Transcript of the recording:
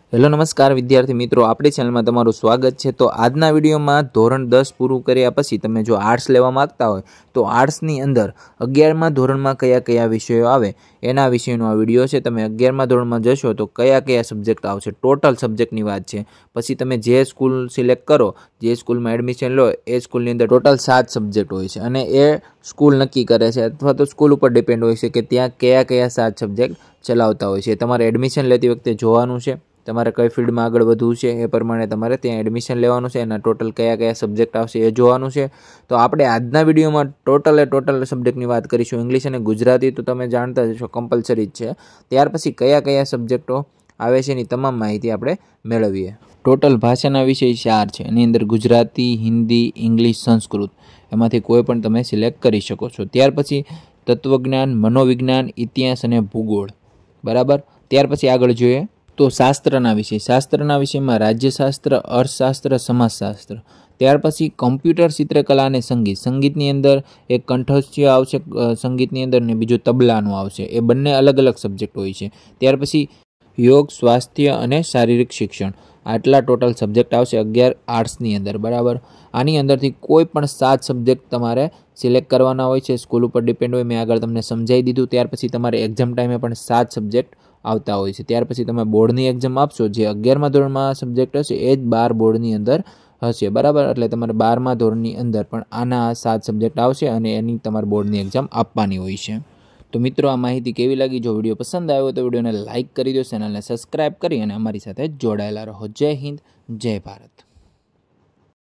Hello नमस्कार विद्यार्थी मित्रों, आपणी चेनल में तमारुं स्वागत है। तो आजना विडियो में धोरण 10 पूरुं कर्या पछी तमे जो आर्ट्स लेवा मांगता होय तो आर्ट्सनी अंदर 11मा धोरणमां कया कया विषयो आवे एना विषयनो आ विडियो छे। तमे 11मा धोरणमां जशो तो कया कया सब्जेक्ट आवशे, टोटल सब्जेक्टनी वात छे। पछी तमे जे स्कूल सिलेक्ट करो, जे स्कूलमां एडमिशन लो ए स्कूलनी अंदर टोटल 7 सब्जेक्ट होय छे अने ए स्कूल नक्की करे छे अथवा तो स्कूल पर डिपेन्ड होय छे के त्यां कया कया 7 सब्जेक्ट चलावता होय छे। तमारे एडमिशन लेती वखते जोवानुं छे तमारे कई फील्ड में आगळ वधवुं छे ए प्रमाणे तमारे त्यां एडमिशन लेवानुं छे। एना टोटल कया कया सब्जेक्ट आवशे ए जोवानुं छे। तो आपणे आजना विडियोमां टोटल सब्जेक्टनी वात करीशुं। इंग्लिश अने गुजराती तो तमे जाणता ज छो कम्पलसरी ज छे। त्यार पछी कया कया सब्जेक्टो आवे छे एनी तमाम माहिती आपणे मेळवीए। टोटल भाषाना विषय 4 छे। एनी अंदर गुजराती, हिंदी, इंग्लिश, संस्कृत एमांथी कोई पण तमे सिलेक्ट करी शको छो। त्यार पछी तत्वज्ञान, मनोविज्ञान, इतिहास अने भूगोळ, बराबर। त्यार पछी आगळ जोईए तो शास्त्रना विषय में राज्यशास्त्र, अर्थशास्त्र, समाजशास्त्र। त्यार पछी कम्प्यूटर, चित्रकला अने संगीतनी अंदर एक कंठस्थ्य आवशे संगीतनी अंदर ने बीजो तबलानो आवशे। ए बंने अलग अलग सब्जेक्ट होय छे। त्यार पछी योग, स्वास्थ्य अने शारीरिक शिक्षण आटला टोटल सब्जेक्ट आवशे 11 आर्ट्सनी अंदर, बराबर। आनी अंदरथी कोई पण 7 सब्जेक्ट तमारे सिलेक्ट करवाना होय छे, स्कूल पर डिपेन्ड होय। मैं आगळ तमने समजावी दीधुं। त्यार पछी तमारे एक्जाम टाइमे पण 7 सब्जेक्ट आवता होय छे। त्यार पछी तमे बोर्डनी एक्जाम आपशो, जे 11मा धोरणमां सब्जेक्ट हशे ए ज 12 बोर्डनी अंदर हशे, बराबर। एटले तमारे 12मा धोरणनी अंदर पण आना 7 सब्जेक्ट आवशे अने एनी तमारे बोर्डनी एक्जाम आपवानी होय छे। तो मित्रों, आ माहिती केवी लागी? जो विडियो पसंद आव्यो तो विडियोने लाइक करी दो, चेनलने सब्सक्राइब करी अने अमारी साथे जोडायेला रहो। जय हिंद, जय भारत।